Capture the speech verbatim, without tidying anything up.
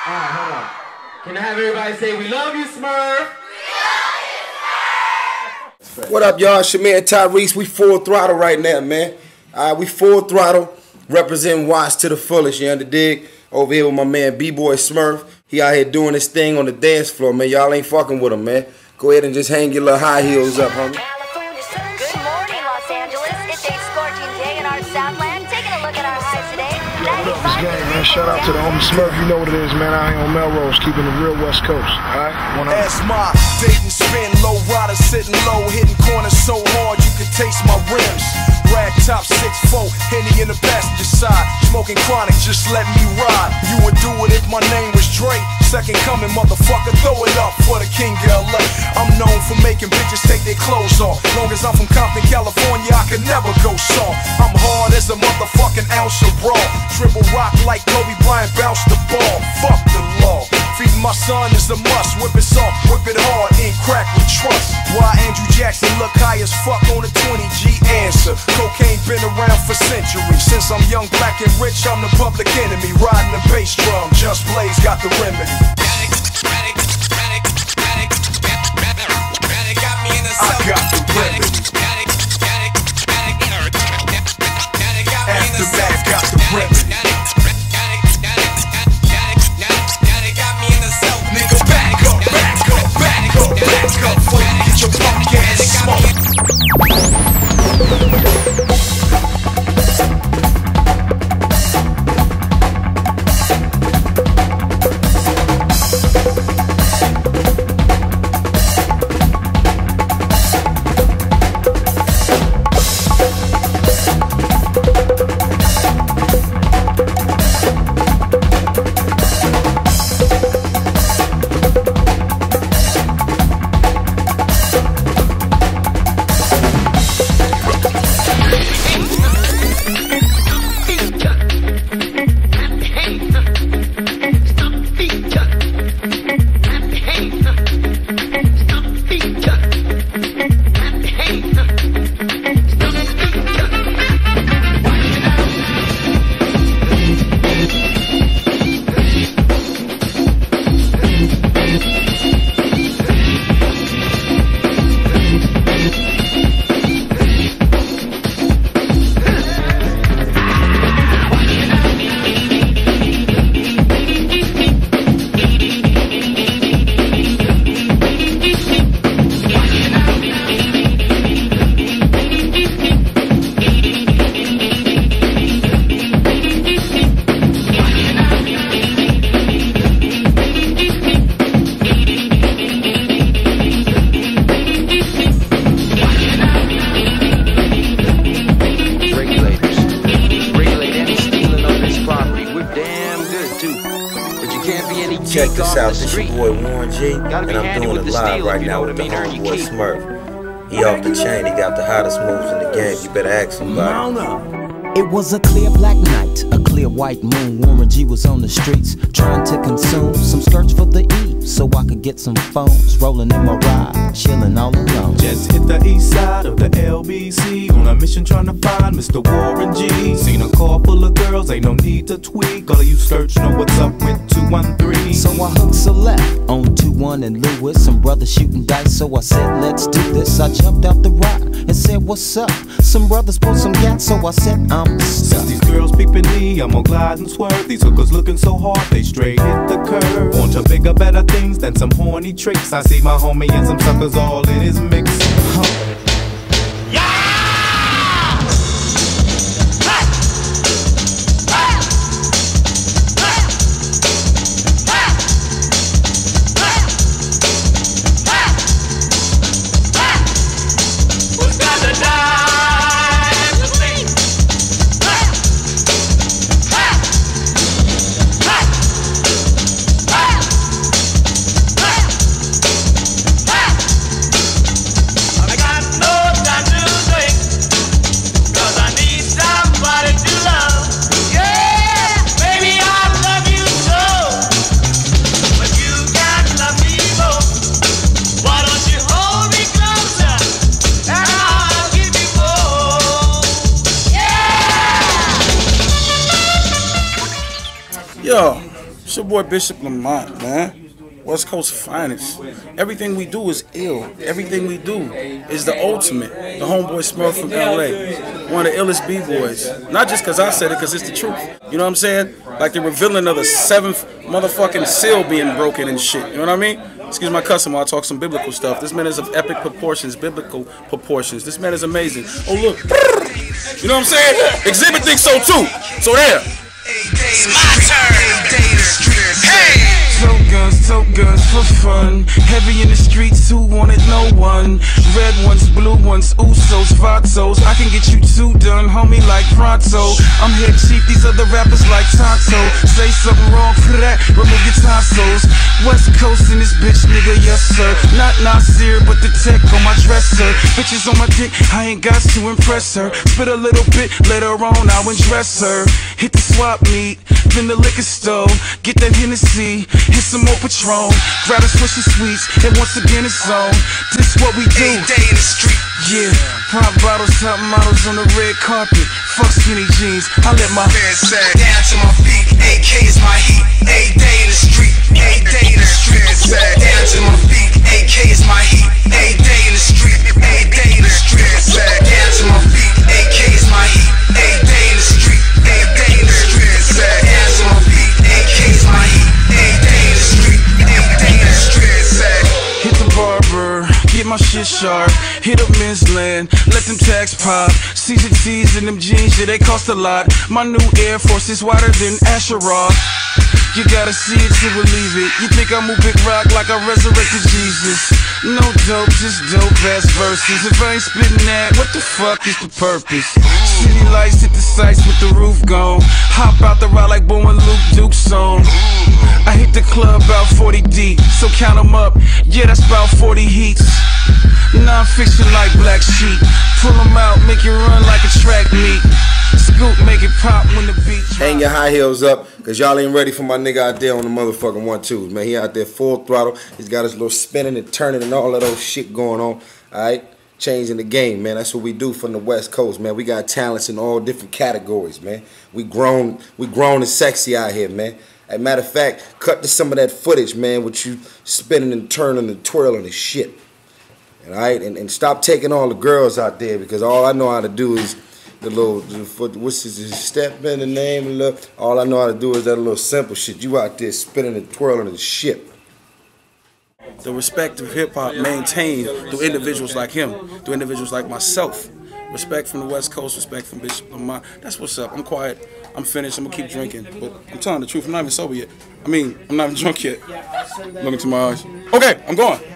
Alright, hold on. Can I have everybody say, we love you, Smurf? What up, y'all? Shamir and Tyrese. We full throttle right now, man. All right, we full throttle, representing Watts to the fullest, you under dig? Over here with my man Bboy Smurf. He out here doing his thing on the dance floor, man. Y'all ain't fucking with him, man. Go ahead and just hang your little high heels up, homie. Good morning, Los Angeles. It's a scorching day in our Southland. Taking a look at our highs today. What up, this game, man? Shout out to the homie Smurf. You know what it is, man. Out here on Melrose, keeping the real West Coast. All right? That's my Dayton spin, low rider sitting low, hitting corners so hard you can taste my rims. Rag top six four, Henny in the passenger side, smoking chronic, just let me ride. You would do it if my name was Dre. Second coming, motherfucker, throw it up for the King of L A. I'm known for making bitches take their clothes off. Long as I'm from Compton, California, I can never go soft. I'm hard as a motherfucking ounce of raw. Dribble rock like Kobe Bryant, bounce the ball. Fuck the law. Feeding my son is a must. Whip it soft, whip it hard, ain't crack with trust. Why Andrew Jackson look high as fuck on a twenty G answer. Cocaine been around for centuries. Since I'm young, black and rich, I'm the public enemy. Riding the bass drum, Just Blaze got the remedy. I got the remedy. Aftermath got the remedy. Nigga, back up, back up, back up, back up, before you get your punk ass smoked. Check this out, this your boy Warren G, and I'm doing it live right now with the homeboy Smurf. He off the chain, he got the hottest moves in the game, you better ask somebody. It was a clear black night, a clear white moon. Warren G was on the streets, trying to consume some skirts for the E, so I could get some phones. Rolling in my ride, chilling all alone. Just hit the east side of the L B C, on a mission trying to find Mister Warren G. Seen a car full of girls, ain't no need to tweak. All of you search know what's up with two one three. So I hooked a left on two one and Lewis. Some brothers shooting dice, so I said let's do this. I jumped out the ride and said what's up. Some brothers pulled some gas, so I said I'm Since these girls peeping me, I'm gonna glide and swerve. These hookers looking so hard, they straight hit the curve. Want to bigger, better things than some horny tricks. I see my homie and some suckers all in his mix. Huh. I got no It's your boy Bishop Lamont, man. West Coast finest. Everything we do is ill. Everything we do is the ultimate. The homeboy Smurf from L A. One of the illest B-boys. Not just because I said it, because it's the truth. You know what I'm saying? Like the revealing of the seventh motherfucking seal being broken and shit. You know what I mean? Excuse my customer, I'll talk some biblical stuff. This man is of epic proportions, biblical proportions. This man is amazing. Oh, look. You know what I'm saying? Exhibit thinks so too. So there. It's my turn. Hey! Tote guns, tote guns for fun. Heavy in the streets, who wanted no one. Red ones, blue ones, Usos, Vatos. I can get you two done, homie, like pronto. I'm head chief, these other rappers like Tonto. Say something wrong for that, remove your tonsils. West Coast in this bitch, nigga, yes sir. Not Nasir, but the tech on my dresser. Bitches on my dick, I ain't got to impress her. Spit a little bit, later on I'll undress her. Hit the swap meet, then the liquor store. Get that Hennessy, hit some more Patron. Grab a swish of sweets, and once again it's on. This what we do. Day in the street. Yeah, pop bottles, top models on the red carpet. Fuck skinny jeans, I let my pants sag down to my feet. A K is my heat. A day in the street. A day in the street. Sag down to my feet. A K is my heat. A day in the street. A day in the street. Sag down to my feet. A K is my heat. A day in the street. A day in the street. Sag down to my feet. A K is my heat. A day in the street. A day in the street. Sag. Hit the barber, get my shit sharp. Hit up men's land, let them tags pop. C's and T's in them jeans, yeah, they cost a lot. My new Air Force is wider than Asherah. You gotta see it to believe it. You think I move big rock like I resurrected Jesus? No dope, just dope ass verses. If I ain't spitting that, what the fuck is the purpose? City lights hit the sights with the roof gone. Hop out the ride like Bo and Luke Duke's song. I hit the club about forty deep, so count them up. Yeah, that's about forty heats. Non-fiction like Black Sheep. Pull them out, make it run like a track meet. Scoop, make it pop when the beat drop. Hang your high heels up, cause y'all ain't ready for my nigga out there on the motherfucking one twos, man. He out there full throttle. He's got his little spinning and turning and all of those shit going on. Alright? Changing the game, man. That's what we do from the West Coast, man. We got talents in all different categories, man. We grown, we grown and sexy out here, man. As a matter of fact, cut to some of that footage, man, with you spinning and turning and twirling and shit. All right, and, and stop taking all the girls out there, because all I know how to do is the little, the foot, what's this, step in the name, and look. All I know how to do is that little simple shit. You out there spinning and twirling and shit. The respect of hip-hop maintained through individuals like him, through individuals like myself. Respect from the West Coast, respect from Bishop Lamont. That's what's up. I'm quiet. I'm finished. I'm going to keep drinking. But I'm telling the truth. I'm not even sober yet. I mean, I'm not even drunk yet. Look into my eyes. Okay, I'm going.